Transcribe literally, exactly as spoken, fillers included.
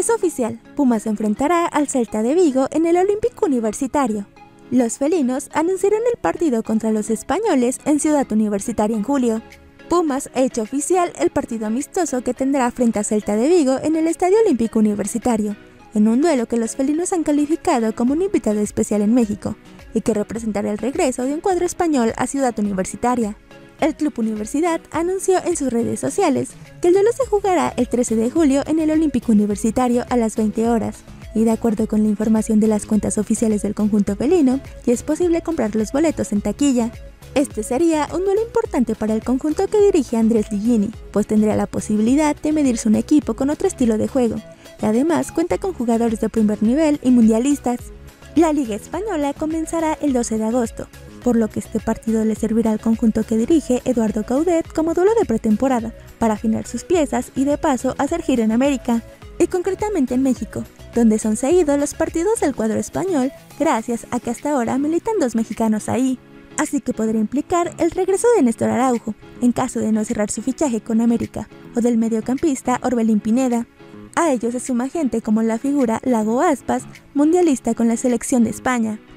Es oficial, Pumas enfrentará al Celta de Vigo en el Olímpico Universitario. Los felinos anunciaron el partido contra los españoles en Ciudad Universitaria en julio. Pumas ha hecho oficial el partido amistoso que tendrá frente a Celta de Vigo en el Estadio Olímpico Universitario, en un duelo que los felinos han calificado como un invitado especial en México, y que representará el regreso de un cuadro español a Ciudad Universitaria. El Club Universidad anunció en sus redes sociales que el duelo se jugará el trece de julio en el Olímpico Universitario a las veinte horas, y de acuerdo con la información de las cuentas oficiales del conjunto felino, ya es posible comprar los boletos en taquilla. Este sería un duelo importante para el conjunto que dirige Andrés Ligini, pues tendría la posibilidad de medirse un equipo con otro estilo de juego, y además cuenta con jugadores de primer nivel y mundialistas. La Liga Española comenzará el doce de agosto, por lo que este partido le servirá al conjunto que dirige Eduardo Coudet como duelo de pretemporada, para afinar sus piezas y de paso hacer gira en América, y concretamente en México, donde son seguidos los partidos del cuadro español gracias a que hasta ahora militan dos mexicanos ahí. Así que podría implicar el regreso de Néstor Araujo, en caso de no cerrar su fichaje con América, o del mediocampista Orbelín Pineda. A ellos se suma gente como la figura Iago Aspas, mundialista con la selección de España.